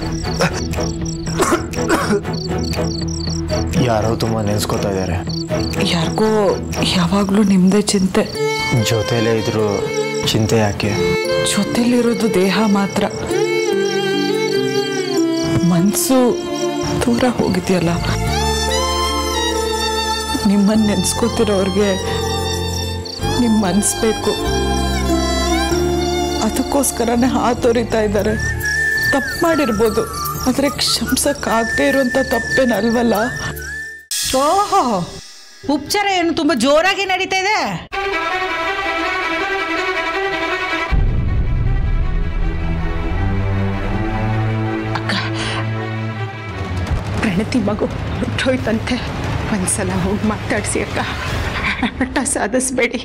ಯಾರೋ ತುಂಬ ನೆನೆಸ್ಕೋತಾ ಇದ್ದಾರೆ. ಯಾರಿಗೋ ಯಾವಾಗಲೂ ನಿಮ್ಮದೇ ಚಿಂತೆ. ಜೊತೆಲೇ ಇದ್ರು ಚಿಂತೆ ಯಾಕೆ? ಜೊತೆಲಿರೋದು ದೇಹ ಮಾತ್ರ, ಮನಸ್ಸು ದೂರ ಹೋಗಿದೆಯಲ್ಲ. ನಿಮ್ಮನ್ನು ನೆನೆಸ್ಕೋತಿರೋರಿಗೆ ನಿಮ್ಮ ಮನಸ್ಸು ಬೇಕು, ಅದಕ್ಕೋಸ್ಕರನೇ ಹಾತೊರಿತಾ ಇದ್ದಾರೆ. ತಪ್ಪು ಮಾಡಿರ್ಬೋದು, ಆದರೆ ಕ್ಷಮಿಸಕ್ಕಾಗದೇ ಇರುವಂಥ ತಪ್ಪೇನಲ್ವಲ್ಲ. ಓಹೋ, ಉಪಚಾರ ಏನು ತುಂಬ ಜೋರಾಗಿ ನಡೀತಾ ಇದೆ? ಅಕ್ಕ, ಪ್ರಣತಿ ಮಗು ಹೊರಟೋಯ್ತಂತೆ. ಒಂದ್ಸಲ ಹೋಗಿ ಮಾತಾಡ್ಸಿ ಅಕ್ಕ, ಹಠ ಸಾಧಿಸ್ಬೇಡಿ.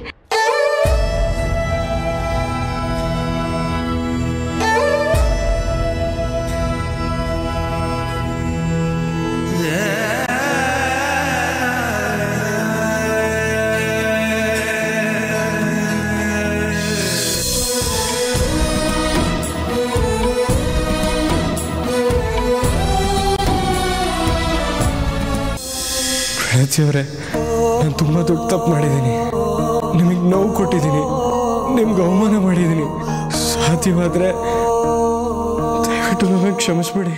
ಪ್ರಣತಿಯವರೇ, ನಾನು ತುಂಬ ದೊಡ್ಡ ತಪ್ಪು ಮಾಡಿದ್ದೀನಿ. ನಿಮಗೆ ನೋವು ಕೊಟ್ಟಿದ್ದೀನಿ, ನಿಮ್ಗೆ ಅವಮಾನ ಮಾಡಿದ್ದೀನಿ. ಸಾಧ್ಯವಾದರೆ ದಯವಿಟ್ಟು ನನಗೆ ಕ್ಷಮಿಸ್ಬಿಡಿ.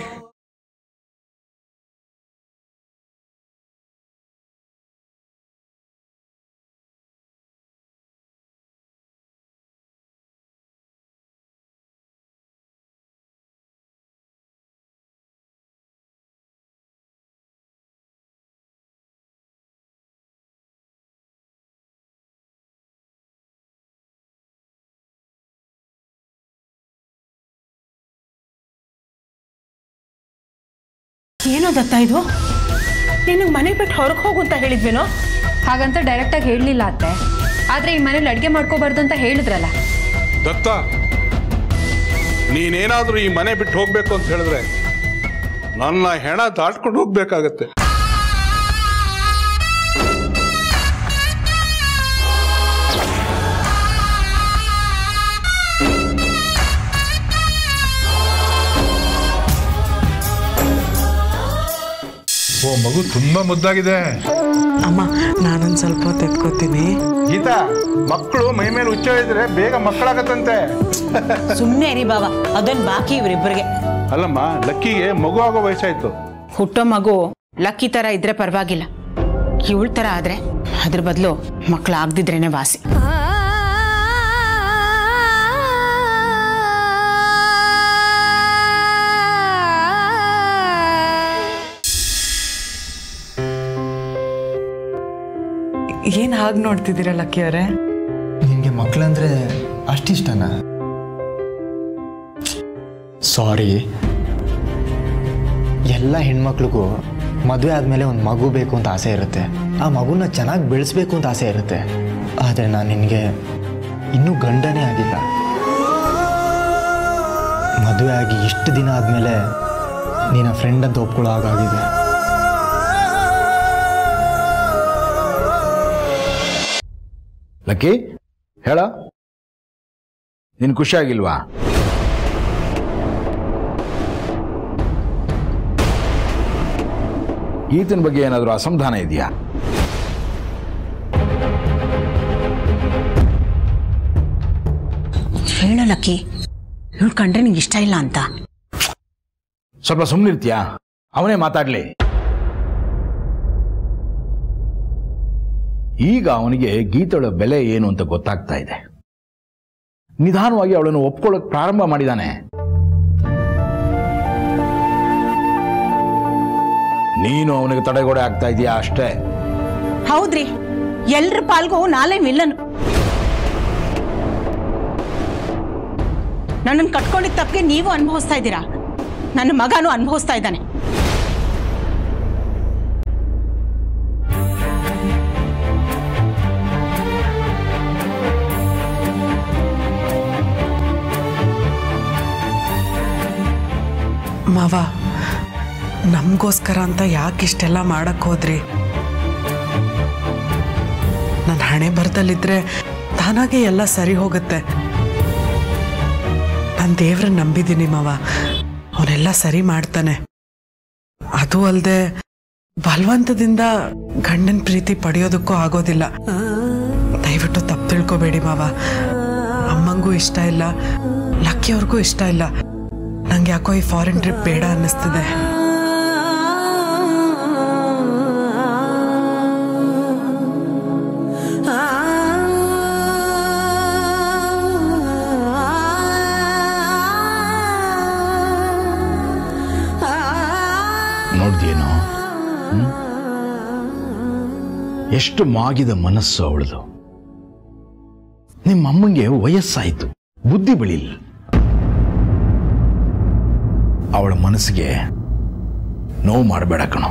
ಏನೋ ದತ್ತ ಇದು? ನಿನಗೆ ಮನೆ ಬಿಟ್ಟು ಹೊರಗೆ ಹೋಗು ಅಂತ ಹೇಳಿದ್ವೇನೋ? ಹಾಗಂತ ಡೈರೆಕ್ಟಾಗಿ ಹೇಳಲಿಲ್ಲ ಅತ್ತೆ, ಆದರೆ ಈ ಮನೇಲಿ ಅಡುಗೆ ಮಾಡ್ಕೋಬಾರ್ದು ಅಂತ ಹೇಳಿದ್ರಲ್ಲ. ದತ್ತ, ನೀನೇನಾದರೂ ಈ ಮನೆ ಬಿಟ್ಟು ಹೋಗ್ಬೇಕು ಅಂತ ಹೇಳಿದ್ರೆ ನನ್ನ ಹೆಣ ದಾಟ್ಕೊಂಡು ಹೋಗ್ಬೇಕಾಗತ್ತೆ. ಓ, ಮಗು ತುಂಬಾ ಮುದ್ದಾಗಿದೆ. ಅಮ್ಮ, ನಾನೊಂದು ಸ್ವಲ್ಪ ಹೊತ್ತು ಎತ್ಕೋತೀನಿ. ಗೀತಾ, ಮಕ್ಕಳು ಮೈ ಮೇಲೆ ಹುಚ್ಚ ಇದ್ರೆ ಬೇಗ ಮಕ್ಕಳಾಗತ್ತಂತೆ. ಸುಮ್ಮನೆ ರೀ ಬಾವ, ಅದೊಂದು ಬಾಕಿ ಇವರಿಬ್ಬರಿಗೆ. ಅಲ್ಲಮ್ಮ, ಲಕ್ಕಿಗೆ ಮಗು ಆಗೋ ವಯಸ್ಸಾಯ್ತು. ಹುಟ್ಟೋ ಮಗು ಲಕ್ಕಿ ಥರ ಇದ್ರೆ ಪರವಾಗಿಲ್ಲ, ಇವಳ ಥರ ಆದರೆ ಅದ್ರ ಬದಲು ಮಕ್ಕಳು ಆಗದಿದ್ರೇನೆ ವಾಸಿ. ಏನು ಹಾಗೆ ನೋಡ್ತಿದ್ದೀರಾ ಲಕ್ಕಿಯವರೇ? ನಿಮಗೆ ಮಕ್ಕಳಂದ್ರೆ ಅಷ್ಟಿಷ್ಟನಾ? ಸಾರಿ, ಎಲ್ಲ ಹೆಣ್ಮಕ್ಳಿಗೂ ಮದುವೆ ಆದಮೇಲೆ ಒಂದು ಮಗು ಬೇಕು ಅಂತ ಆಸೆ ಇರುತ್ತೆ. ಆ ಮಗುನ ಚೆನ್ನಾಗಿ ಬೆಳೆಸ್ಬೇಕು ಅಂತ ಆಸೆ ಇರುತ್ತೆ. ಆದರೆ ನಾನು ನಿನಗೆ ಇನ್ನೂ ಗಂಡನೇ ಆಗಿಲ್ಲ. ಮದುವೆ ಆಗಿ ಇಷ್ಟು ದಿನ ಆದಮೇಲೆ ನೀನು ಫ್ರೆಂಡ್ ಅಂತ ಒಪ್ಕೊಳ್ಳೋ ಹಾಗಾಗಿದೆ. ಲಕ್ಕಿ, ಹೇಳ, ನೀನು ಖುಷಿಯಾಗಿಲ್ವಾ? ಗೀತನ ಬಗ್ಗೆ ಏನಾದರೂ ಅಸಮಾಧಾನ ಇದೆಯಾ? ಹೇಳು ಲಕ್ಕಿ, ಇವಳು ಕಂಡ್ರೆ ನಿಂಗೆ ಇಷ್ಟ ಇಲ್ಲ ಅಂತ. ಸ್ವಲ್ಪ ಸುಮ್ಮನಿರ್ತೀಯಾ? ಅವನೇ ಮಾತಾಡ್ಲಿ. ಈಗ ಅವನಿಗೆ ಗೀತಳ ಬೆಲೆ ಏನು ಅಂತ ಗೊತ್ತಾಗ್ತಾ ಇದೆ. ನಿಧಾನವಾಗಿ ಅವಳನ್ನು ಒಪ್ಕೊಳ್ಳೋಕೆ ಪ್ರಾರಂಭ ಮಾಡಿದಾನೆ. ನೀನು ಅವನಿಗೆ ತಡೆಗೋಡೆ ಆಗ್ತಾ ಇದೀಯಾ ಅಷ್ಟೇ. ಹೌದ್ರಿ, ಎಲ್ರ ಪಾಲ್ಗೂ ನಾಳೆ ವಿಲ್ಲನು. ನನ್ನನ್ನು ಕಟ್ಕೊಂಡಿದ್ದ ತಪ್ಪಿಗೆ ನೀವು ಅನುಭವಿಸ್ತಾ ಇದ್ದೀರಾ, ನನ್ನ ಮಗನೂ ಅನುಭವಿಸ್ತಾ ಇದ್ದಾನೆ. ಮಾವ, ನಮಗೋಸ್ಕರ ಅಂತ ಯಾಕೆ ಇಷ್ಟೆಲ್ಲ ಮಾಡಕ್ಕೆ ಹೋದ್ರಿ? ನನ್ನ ಹಣೆ ಬರದಲ್ಲಿದ್ದರೆ ತಾನಾಗೆ ಎಲ್ಲ ಸರಿ ಹೋಗುತ್ತೆ. ನಾನು ದೇವ್ರನ್ನ ನಂಬಿದ್ದೀನಿ ಮಾವ, ಅವನೆಲ್ಲ ಸರಿ ಮಾಡ್ತಾನೆ. ಅದು ಅಲ್ಲದೆ ಬಲವಂತದಿಂದ ಗಂಡನ ಪ್ರೀತಿ ಪಡೆಯೋದಕ್ಕೂ ಆಗೋದಿಲ್ಲ. ದಯವಿಟ್ಟು ತಪ್ಪು ತಿಳ್ಕೊಬೇಡಿ ಮಾವ. ಅಮ್ಮಂಗೂ ಇಷ್ಟ ಇಲ್ಲ, ಲಕ್ಕಿಯವ್ರಿಗೂ ಇಷ್ಟ ಇಲ್ಲ. ನಂಗೆ ಯಾಕೋ ಈ ಫಾರಿನ್ ಟ್ರಿಪ್ ಬೇಡ ಅನ್ನಿಸ್ತಿದೆ. ನೋಡ್ದೇನೋ ಎಷ್ಟು ಮಾಗಿದ ಮನಸ್ಸು ಅವಳದು. ನಿಮ್ಮಮ್ಮಂಗೆ ವಯಸ್ಸಾಯಿತು, ಬುದ್ಧಿ ಬೆಳಿಲ್ಲ. ಅವಳ ಮನಸ್ಸಿಗೆ ನೋವು ಮಾಡಬೇಡ ಕಣೋ.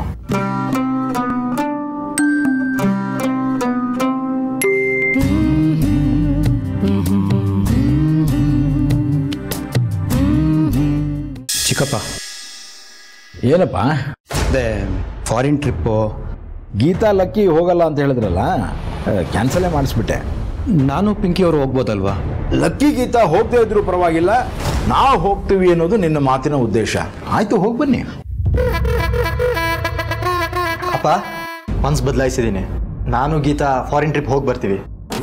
ಚಿಕ್ಕಪ್ಪ, ಏನಪ್ಪ ಅದೇ ಫಾರಿನ್ ಟ್ರಿಪ್ಪು. ಗೀತಾ ಲಕ್ಕಿ ಹೋಗಲ್ಲ ಅಂತ ಹೇಳಿದ್ರಲ್ಲ, ಕ್ಯಾನ್ಸಲೇ ಮಾಡಿಸ್ಬಿಟ್ಟೆ. ನಾನು ಪಿಂಕಿ ಅವರು ಹೋಗ್ಬೋದಲ್ವಾ? ಲಕ್ಕಿ ಗೀತಾ ಹೋಗದೆ ಇದ್ರೂ ಪರವಾಗಿಲ್ಲ, ನಾವು ಹೋಗ್ತೀವಿ ಅನ್ನೋದು ನಿನ್ನ ಮಾತಿನ ಉದ್ದೇಶ. ಆಯ್ತು, ಹೋಗಿ ಬನ್ನಿ. ಅಪ್ಪ, ಮನ್ಸು ಬದಲಾಯಿಸಿದ್ದೀನಿ. ನಾನು ಗೀತಾ ಫಾರಿನ್ ಟ್ರಿಪ್ ಹೋಗಿ ಬರ್ತೀವಿ.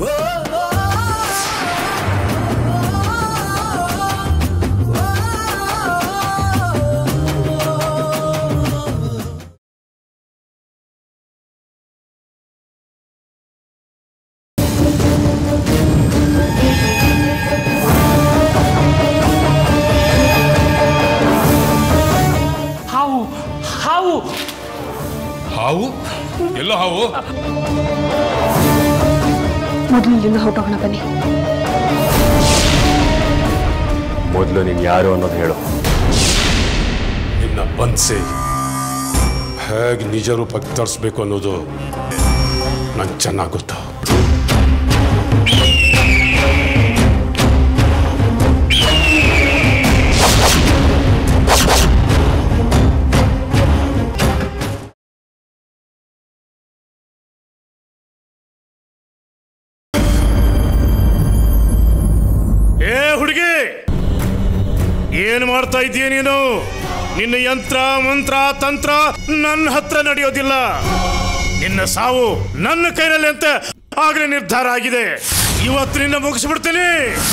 ಹಾವು ಎಲ್ಲ ಹಾವು ಮೊದಲು ಇಲ್ಲಿಂದ ಹೊರಟೋಗೋಣ ಬನ್ನಿ. ಮೊದಲು ನೀನು ಯಾರು ಅನ್ನೋದು ಹೇಳು. ನಿನ್ನ ಬನ್ಸಿ ಹೇಗೆ ನಿಜ ರೂಪಕ್ಕೆ ತರಿಸ್ಬೇಕು ಅನ್ನೋದು ನಂಗೆ ಚೆನ್ನಾಗಿ ಗೊತ್ತು. ಹುಡುಗಿ, ಏನು ಮಾಡ್ತಾ ಇದೀಯ ನೀನು? ನಿನ್ನ ಯಂತ್ರ ಮಂತ್ರ ತಂತ್ರ ನನ್ನ ಹತ್ರ ನಡೆಯೋದಿಲ್ಲ. ನಿನ್ನ ಸಾವು ನನ್ನ ಕೈನಲ್ಲಿ ಅಂತ ಆಗ್ಲೇ ನಿರ್ಧಾರ ಆಗಿದೆ. ಇವತ್ತು ನಿನ್ನ ಮುಗಿಸ್ಬಿಡ್ತೀನಿ.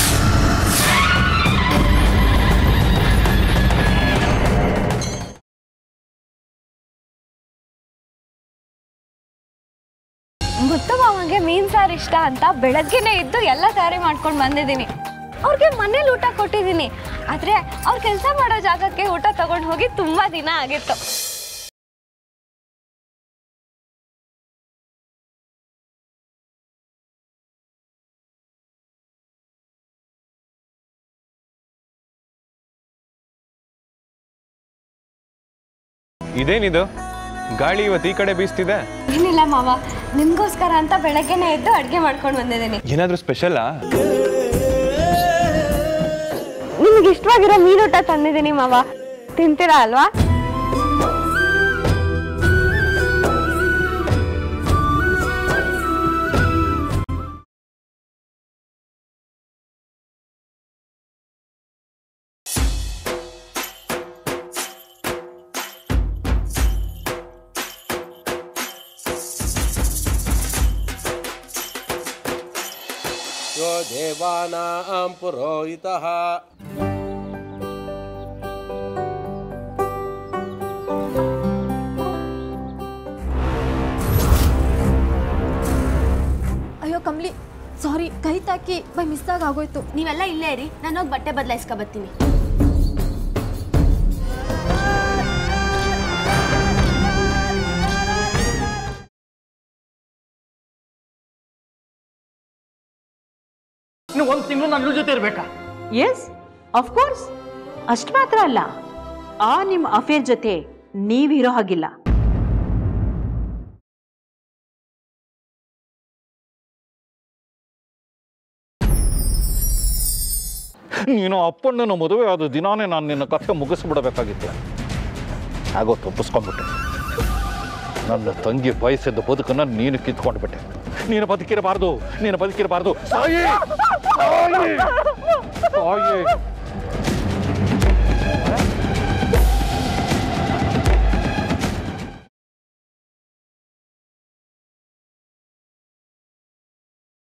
ಗೊತ್ತು ಮಾಮಗೆ ಮೀನ್ ಸಾರು ಇಷ್ಟ ಅಂತ ಬೆಳಗ್ಗೆನೆ ಇದ್ದು ಎಲ್ಲ ತಯಾರಿ ಮಾಡ್ಕೊಂಡು ಬಂದಿದ್ದೀನಿ. ಅವ್ರಿಗೆ ಮನೇಲಿ ಊಟ ಕೊಟ್ಟಿದ್ದೀನಿ, ಆದ್ರೆ ಅವ್ರು ಕೆಲಸ ಮಾಡೋ ಜಾಗಕ್ಕೆ ಊಟ ತಗೊಂಡು ಹೋಗಿ ತುಂಬಾ ದಿನ ಆಗಿತ್ತು. ಇದೇನಿದು ಗಾಳಿ ಇವತ್ತು ಈ ಕಡೆ ಬೀಸ್ತಿದೆ? ಏನಿಲ್ಲ ಮಾವ, ನಿಮ್ಗೋಸ್ಕರ ಅಂತ ಬೆಳಗ್ಗೆನೆ ಎದ್ದು ಅಡ್ಗೆ ಮಾಡ್ಕೊಂಡು ಬಂದಿದ್ದೀನಿ. ಏನಾದ್ರೂ ಸ್ಪೆಷಲ್ಲಾ? ನಿಮ್ಗೆ ಇಷ್ಟವಾಗಿರೋ ಮೀನೂಟ ತಂದಿದ್ದೀನಿ ಮಾವ, ತಿಂತೀರಾ ಅಲ್ವಾ? यो देवानां पुरोहितः ಅಯ್ಯೋ ಕಮ್ಲಿ, ಸಾರಿ, ಕೈ ತಾಕಿ ಬೈ ಮಿಸ್ ಆಗೋಯ್ತು. ನೀವೆಲ್ಲ ಇಲ್ಲೇ ಇರಿ, ನಾನು ಹೋಗಿ ಬಟ್ಟೆ ಬದಲಾಯಿಸ್ಕೊ ಬರ್ತೀನಿ. ಒಂದು ತಿಂಗಳು ನನ್ನ ಜೊತೆ ಇರಬೇಕಾ? Yes, of course. ಅಷ್ಟು ಮಾತ್ರ ಅಲ್ಲ, ಆ ನಿಮ್ಮ ಅಫೇರ್ ಜೊತೆ ನೀವಿರೋ ಹಾಗಿಲ್ಲ. ನೀನು ಅಪ್ಪಣ್ಣನ ಮದುವೆ ಆದ ದಿನಾನೇ ನಾನು ನಿನ್ನ ಕಥೆ ಮುಗಿಸ್ಬಿಡಬೇಕಾಗಿತ್ತು. ಆಗೋ ತಪ್ಪಿಸ್ಕೊಂಡ್ಬಿಟ್ಟೆ. ನನ್ನ ತಂಗಿ ಬಯಸಿದ್ದ ಬದುಕನ್ನು ನೀನು ಕಿತ್ಕೊಂಡ್ಬಿಟ್ಟೆ. ನೀನು ಬದುಕಿರಬಾರ್ದು, ನೀನು ಬದುಕಿರಬಾರ್ದು. ಸಾಯಿ ಸಾಯಿ ಸಾಯಿ.